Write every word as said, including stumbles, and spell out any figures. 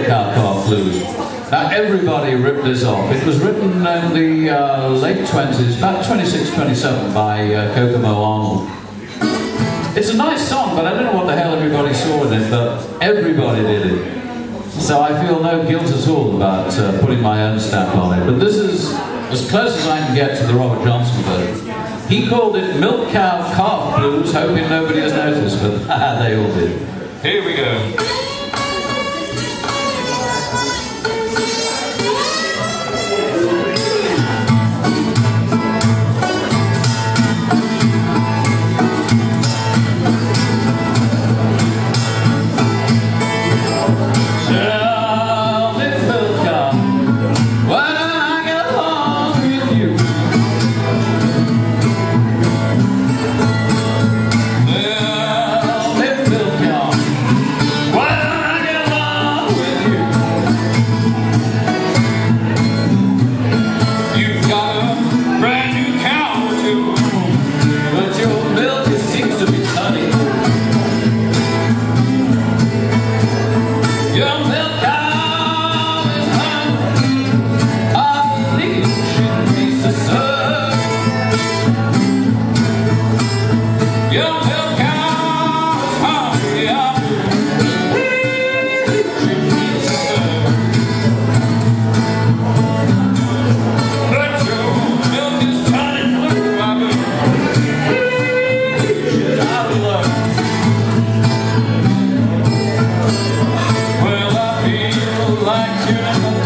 Milkcow Car Blues. Now everybody ripped this off. It was written in the uh, late twenties, about twenty-six, twenty-seven, by uh, Kokomo Arnold. It's a nice song, but I don't know what the hell everybody saw in it, but everybody did it. So I feel no guilt at all about uh, putting my own stamp on it. But this is as close as I can get to the Robert Johnson version. He called it Milkcow Calf Blues, hoping nobody has noticed, but they all did. Here we go. Well, I feel like tuning